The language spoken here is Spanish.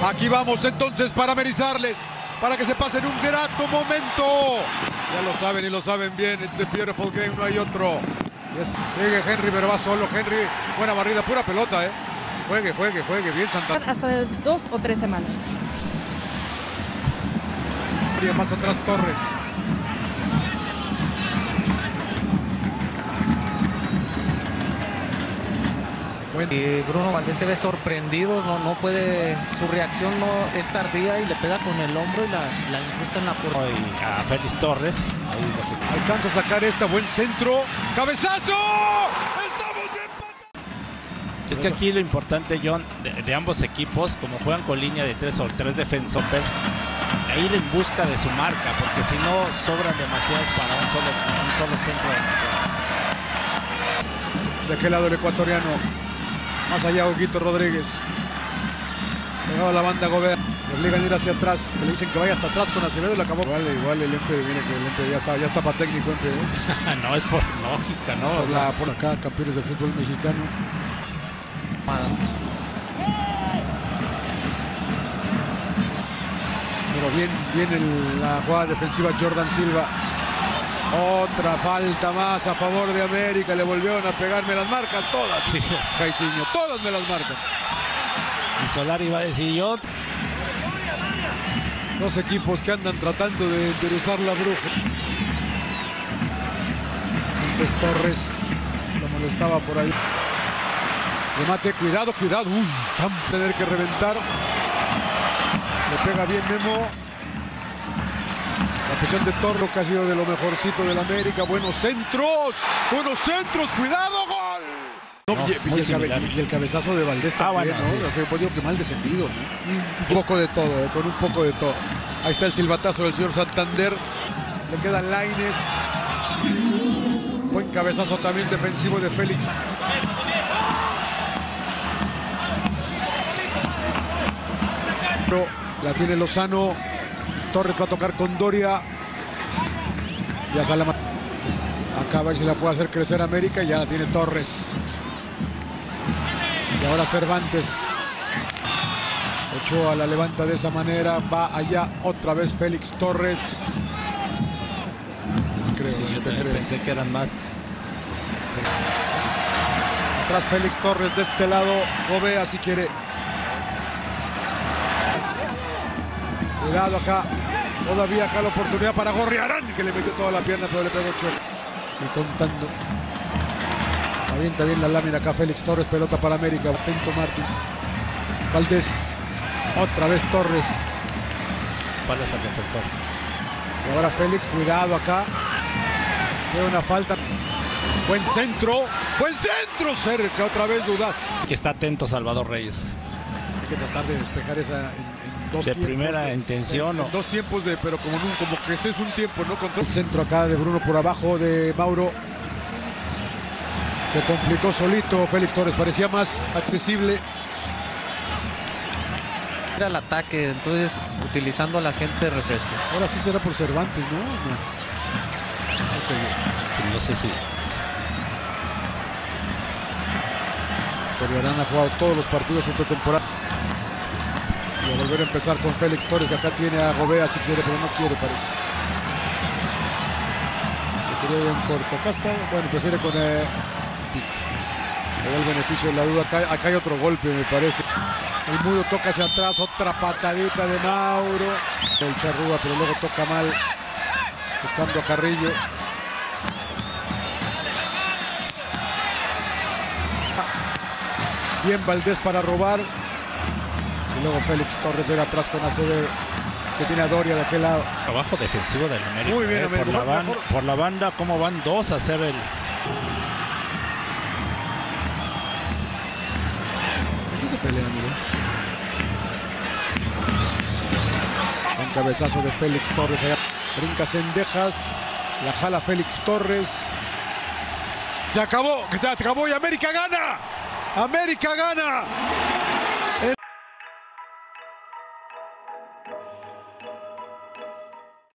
Aquí vamos entonces para amenizarles, para que se pasen un grato momento. Ya lo saben y lo saben bien. It's the beautiful game, no hay otro. Sigue Henry, pero va solo Henry. Buena barrida, pura pelota, Juegue, bien Santana. Hasta de 2 o 3 semanas. Y más atrás Torres. Y Bruno Valdés se ve sorprendido, no puede, su reacción no es tardía y le pega con el hombro y la incrusta en la puerta. Y a Félix Torres. Alcanza a sacar esta, buen centro. ¡Cabezazo! ¡Estamos empatados! Es que aquí lo importante, John, de ambos equipos, como juegan con línea de 3 o 3 defensores, a ir en busca de su marca, porque si no sobran demasiados para un solo centro de De aquel lado el ecuatoriano. Más allá Huguito Rodríguez. Pegado a la banda Gobea. Le obligan a ir hacia atrás. Le dicen que vaya hasta atrás con Acevedo y lo acabó. Igual el Empe, viene que el Empe ya está para técnico. Empe, No, es por lógica, ¿no? Por acá, campeones del fútbol mexicano. Pero bien la jugada defensiva Jordan Silva. Otra falta más a favor de América. Le volvieron a pegarme las marcas todas. Sí. Caiciño, todas me las marcan. Y Solari iba a decir yo. Dos equipos que andan tratando de enderezar la bruja. Antes Torres lo molestaba por ahí. Remate, cuidado. Uy, tener que reventar. Le pega bien Memo. La presión de Torro, que ha sido de lo mejorcito del América. Buenos centros, cuidado, gol. Y el cabezazo de Valdés también, bueno, ¿no? Sí. Digo que mal defendido, ¿no? Un poco de todo, con un poco de todo. Ahí está el silbatazo del señor Santander. Le quedan Lainez. Buen cabezazo también defensivo de Félix. La tiene Lozano. Torres va a tocar con Doria. Ya sale acá a ver si la puede hacer crecer América. Ya la tiene Torres. Y ahora Cervantes. Ochoa la levanta de esa manera. Va allá otra vez Félix Torres. Creo, sí, yo también pensé que eran más. Atrás Félix Torres, de este lado Gobea si quiere. Cuidado acá. Todavía acá la oportunidad para Gorriarán, que le metió toda la pierna, pero le pegó Ochoa. Y contando. Avienta bien la lámina acá Félix Torres, pelota para América. Atento Martín. Valdés. Otra vez Torres. ¿Cuál es el defensor? Y ahora Félix, cuidado acá. Veo una falta. Buen centro cerca, otra vez dudar. Que está atento Salvador Reyes. Hay que tratar de despejar esa en dos de tiempos. Primera intención. En dos tiempos, pero como que ese es un tiempo, ¿no? Contra el centro acá de Bruno por abajo de Mauro. Se complicó solito Félix Torres, parecía más accesible. Era el ataque, entonces utilizando a la gente de refresco. Ahora sí será por Cervantes, ¿no? No sé. No sé si. Gorriarán ha jugado todos los partidos esta temporada. Y a volver a empezar con Félix Torres, que acá tiene a Gobea si quiere, pero no quiere, parece. Prefiere ir en corto. Acá está, bueno, prefiere con Pico. Le da el beneficio de la duda. Acá hay otro golpe, me parece. El Mudo toca hacia atrás, otra patadita de Mauro. El Charrúa, pero luego toca mal. Buscando a Carrillo. Bien Valdés para robar. Y luego Félix Torres de atrás con Acevedo, que tiene a Doria de aquel lado. Trabajo defensivo del América. Muy bien, América. Por la banda, ¿cómo van? 2 a hacer el... ¿Qué se pelea, mira? Un cabezazo de Félix Torres allá. Brinca Cendejas. La jala Félix Torres. Se acabó y América gana. América gana.